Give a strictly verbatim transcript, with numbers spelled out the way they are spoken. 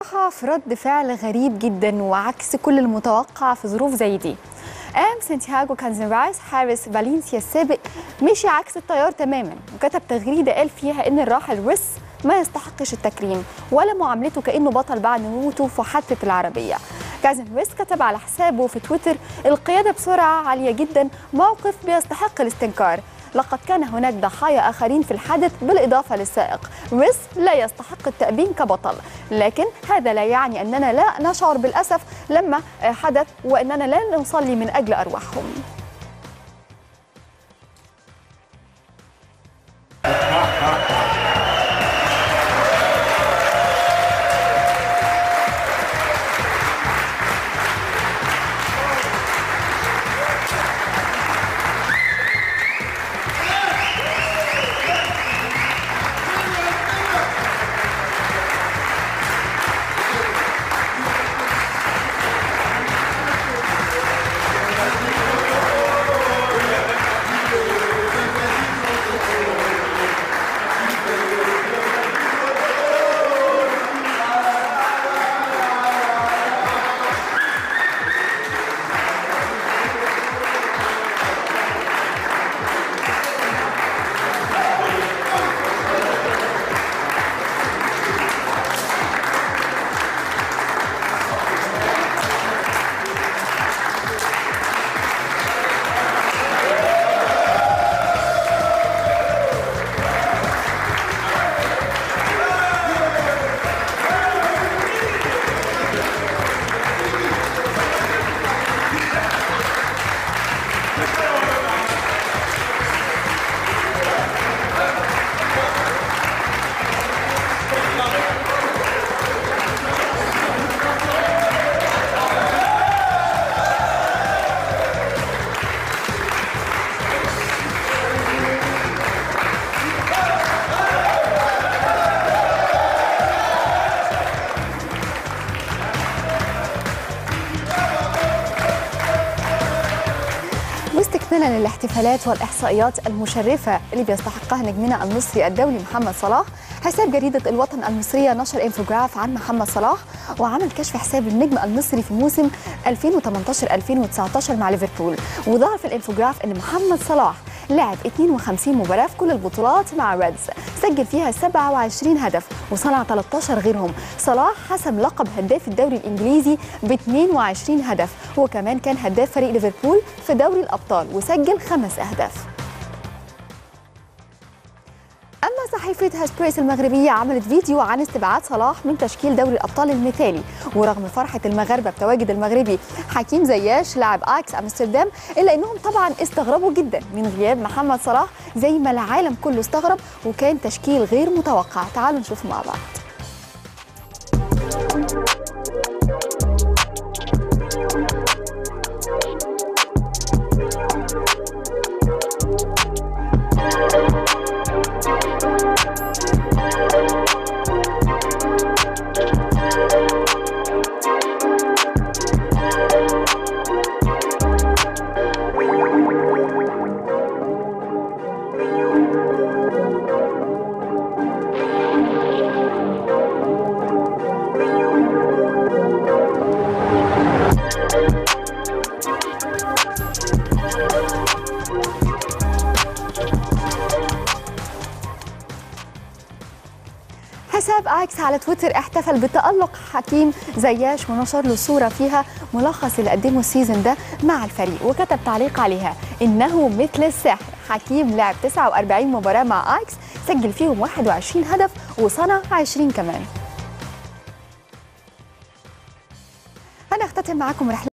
في رد فعل غريب جدا وعكس كل المتوقع في ظروف زي دي. قام سانتياغو كانزنرايس حارس فالنسيا السابق مشي عكس التيار تماما، وكتب تغريده قال فيها ان الراحل ريس ما يستحقش التكريم ولا معاملته كانه بطل بعد موته في حادثه العربيه. كازن ريس كتب على حسابه في تويتر: القياده بسرعه عاليه جدا، موقف بيستحق الاستنكار. لقد كان هناك ضحايا آخرين في الحادث بالإضافة للسائق. ريس لا يستحق التأبين كبطل، لكن هذا لا يعني أننا لا نشعر بالأسف لما حدث وأننا لا نصلي من أجل أرواحهم. واستكمالا للاحتفالات والاحصائيات المشرفه اللي بيستحقها نجمنا المصري الدولي محمد صلاح، حساب جريده الوطن المصريه نشر انفوجراف عن محمد صلاح وعمل كشف حساب النجم المصري في موسم ألفين وثمانية عشر ألفين وتسعة عشر مع ليفربول. وظهر في الانفوجراف ان محمد صلاح لعب اثنين وخمسين مباراه في كل البطولات مع ريدز، سجل فيها سبعة وعشرين هدف وصنع ثلاثة عشر غيرهم. صلاح حسم لقب هداف الدوري الانجليزي ب اثنين وعشرين هدف، وكمان كان هداف فريق ليفربول في دوري الابطال وسجل خمس اهداف. أما صحيفة هاسبريس المغربية عملت فيديو عن استبعاد صلاح من تشكيل دوري الأبطال المثالي، ورغم فرحة المغاربة بتواجد المغربي حكيم زياش لاعب اياكس أمستردام، إلا أنهم طبعا استغربوا جدا من غياب محمد صلاح زي ما العالم كله استغرب، وكان تشكيل غير متوقع. تعالوا نشوف مع بعض. حساب اياكس على تويتر احتفل بتألق حكيم زياش ونشر له صورة فيها ملخص اللي قدمه السيزون ده مع الفريق، وكتب تعليق عليها: إنه مثل السحر. حكيم لعب تسعة وأربعين مباراة مع اياكس، سجل فيهم واحد وعشرين هدف وصنع عشرين كمان. أنا أختتم معاكم رحلة